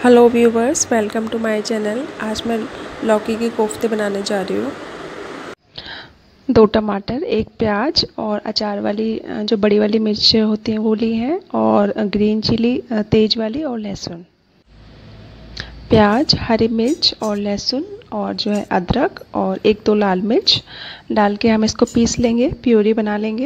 Hello viewers, welcome to my channel. आज मैं लौकी के कोफ्ते बनाने जा रही हूँ। 2 टमाटर, 1 प्याज और अचार वाली जो बड़ी वाली मिर्च होती हैं वो ली हैं, और ग्रीन चिली तेज वाली, और लहसुन। प्याज, हरी मिर्च और लहसुन और जो है अदरक और 1-2 लाल मिर्च डाल के हम इसको पीस लेंगे, प्यूरी बना लेंगे।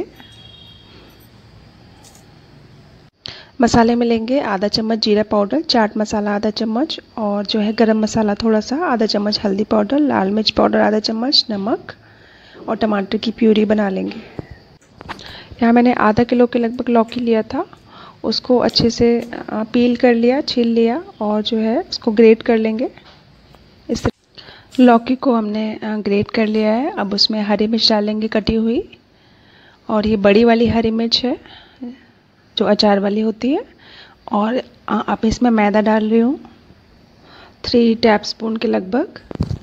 मसाले में लेंगे आधा चम्मच जीरा पाउडर, चाट मसाला आधा चम्मच, और जो है गरम मसाला थोड़ा सा, आधा चम्मच हल्दी पाउडर, लाल मिर्च पाउडर आधा चम्मच, नमक, और टमाटर की प्यूरी बना लेंगे। यहाँ मैंने आधा किलो के लगभग लौकी लिया था, उसको अच्छे से पील कर लिया, छील लिया, और जो है उसको ग्रेट कर लेंगे। इस तरह लौकी को हमने ग्रेट कर लिया है। अब उसमें हरी मिर्च डालेंगे कटी हुई, और ये बड़ी वाली हरी मिर्च है जो अचार वाली होती है। और अब इसमें मैदा डाल रही हूँ 3 टेबलस्पून के लगभग।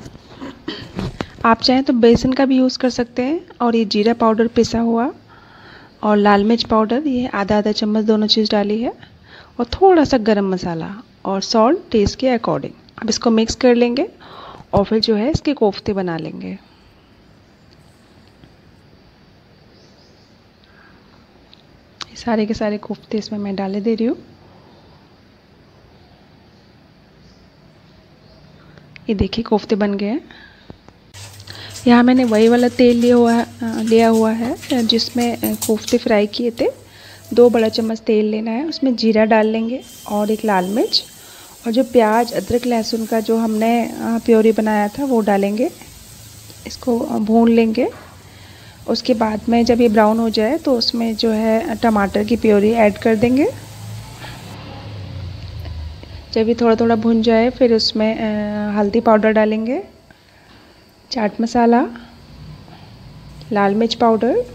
आप चाहें तो बेसन का भी यूज़ कर सकते हैं। और ये जीरा पाउडर पिसा हुआ और लाल मिर्च पाउडर, ये आधा चम्मच दोनों चीज़ डाली है, और थोड़ा सा गरम मसाला और सॉल्ट टेस्ट के अकॉर्डिंग। अब इसको मिक्स कर लेंगे और फिर जो है इसके कोफ्ते बना लेंगे। सारे के सारे कोफ्ते इसमें मैं डाले दे रही हूँ। ये देखिए कोफ्ते बन गए हैं। यहाँ मैंने वही वाला तेल लिया हुआ है जिसमें कोफ्ते फ्राई किए थे। 2 बड़ा चम्मच तेल लेना है, उसमें जीरा डाल लेंगे और 1 लाल मिर्च, और जो प्याज अदरक लहसुन का जो हमने प्योरी बनाया था वो डालेंगे। इसको भून लेंगे। उसके बाद में जब ये ब्राउन हो जाए तो उसमें जो है टमाटर की प्योरी ऐड कर देंगे। जब ये थोड़ा थोड़ा भुन जाए फिर उसमें हल्दी पाउडर डालेंगे, चाट मसाला, लाल मिर्च पाउडर,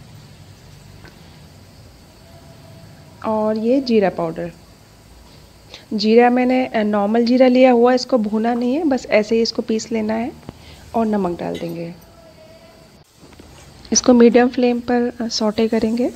और ये जीरा पाउडर। जीरा मैंने नॉर्मल जीरा लिया हुआ, इसको भूना नहीं है, बस ऐसे ही इसको पीस लेना है। और नमक डाल देंगे। इसको मीडियम फ्लेम पर सौटे करेंगे।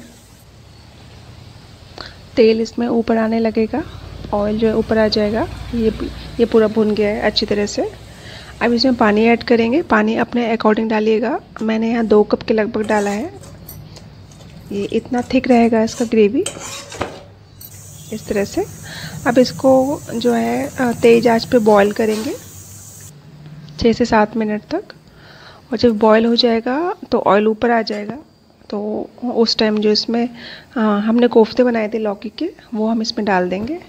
तेल इसमें ऊपर आने लगेगा, ऑयल जो है ऊपर आ जाएगा। ये पूरा भुन गया है अच्छी तरह से। अब इसमें पानी ऐड करेंगे। पानी अपने अकॉर्डिंग डालिएगा। मैंने यहाँ 2 कप के लगभग डाला है। ये इतना थिक रहेगा इसका ग्रेवी, इस तरह से। अब इसको जो है तेज़ आंच पे बॉईल करेंगे 6 से 7 मिनट तक। और जब बॉईल हो जाएगा तो ऑयल ऊपर आ जाएगा, तो उस टाइम जो इसमें हमने कोफ्ते बनाए थे लौकी के, वो हम इसमें डाल देंगे।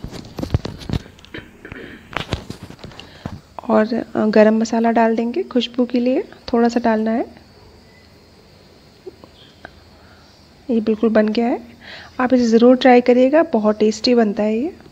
और गरम मसाला डाल देंगे खुशबू के लिए, थोड़ा सा डालना है। ये बिल्कुल बन गया है। आप इसे ज़रूर ट्राई करिएगा, बहुत टेस्टी बनता है ये।